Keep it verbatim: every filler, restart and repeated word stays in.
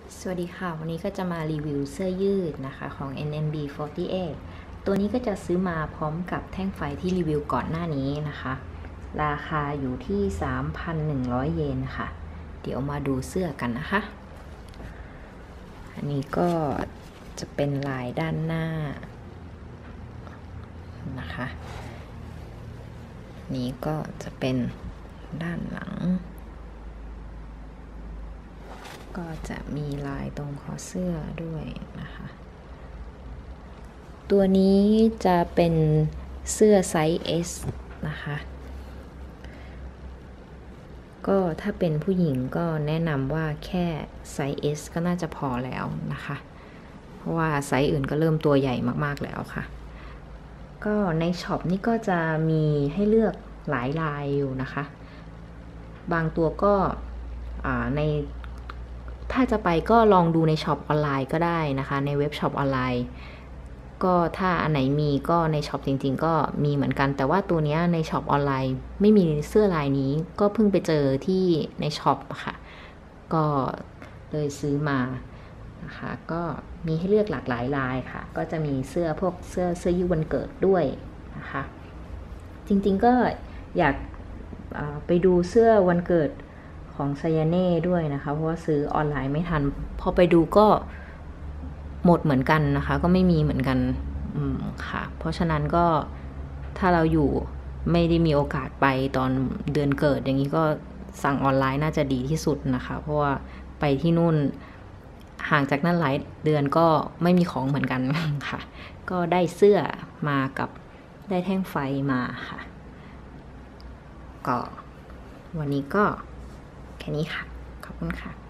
สวัสดีค่ะวันนี้ก็จะมารีวิวเสื้อยืดนะคะของ เอ็น เอ็ม บี สี่สิบแปด ตัวนี้ก็จะซื้อมาพร้อมกับแท่งไฟที่รีวิวก่อนหน้านี้นะคะราคาอยู่ที่ สามพันหนึ่งร้อย เยนค่ะเดี๋ยวมาดูเสื้อกันนะคะอันนี้ก็จะเป็นลายด้านหน้านะคะนี้ก็จะเป็นด้านหลังก็จะมีลายตรงคอเสื้อด้วยนะคะตัวนี้จะเป็นเสื้อไซส์ เอส นะคะก็ถ้าเป็นผู้หญิงก็แนะนำว่าแค่ไซส์ เอส ก็น่าจะพอแล้วนะคะเพราะว่าไซส์อื่นก็เริ่มตัวใหญ่มากๆแล้วค่ะก็ในช็อปนี่ก็จะมีให้เลือกหลายลายอยู่นะคะบางตัวก็ในถ้าจะไปก็ลองดูในช็อปออนไลน์ก็ได้นะคะในเว็บช็อปออนไลน์ก็ถ้าอันไหนมีก็ในช็อปจริงๆก็มีเหมือนกันแต่ว่าตัวนี้ในช็อปออนไลน์ไม่มีเสื้อลายนี้ก็เพิ่งไปเจอที่ในช็อปค่ะก็เลยซื้อมานะคะก็มีให้เลือกหลากหลายลายค่ะก็จะมีเสื้อพวกเสื้อเสื้อยืดวันเกิดด้วยนะคะจริงๆก็อยากไปดูเสื้อวันเกิดของไซยาเน่ด้วยนะคะเพราะว่าซื้อออนไลน์ไม่ทันพอไปดูก็หมดเหมือนกันนะคะก็ไม่มีเหมือนกันอืมค่ะเพราะฉะนั้นก็ถ้าเราอยู่ไม่ได้มีโอกาสไปตอนเดือนเกิดอย่างนี้ก็สั่งออนไลน์น่าจะดีที่สุดนะคะเพราะว่าไปที่นู่นห่างจากนั้นหลายเดือนก็ไม่มีของเหมือนกันค่ะก็ได้เสื้อมากับได้แท่งไฟมาค่ะก็วันนี้ก็แค่นี้ค่ะขอบคุณค่ะ